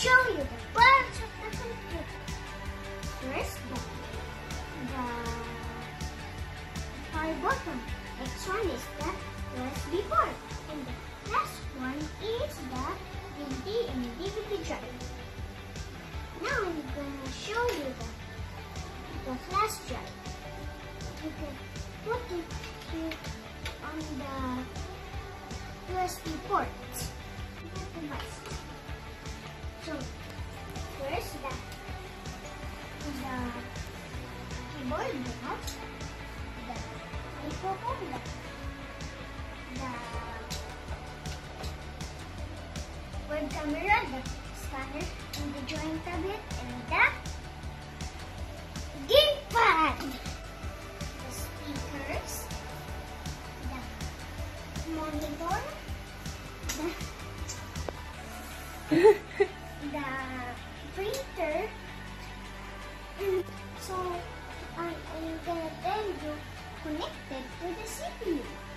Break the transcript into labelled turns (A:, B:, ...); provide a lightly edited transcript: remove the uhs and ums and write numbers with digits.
A: show you the parts of the computer. First, the power button. Next one is the USB port. And the last one is the DVD and DVD drive. Now I'm going to show you the flash drive. You can put it here on the USB port. So first the keyboard box, the microphone, the web camera, the scanner, and the drawing tablet, and the gamepad, the speakers, the monitor, the printer. So I'm gonna tell you connected to the CPU.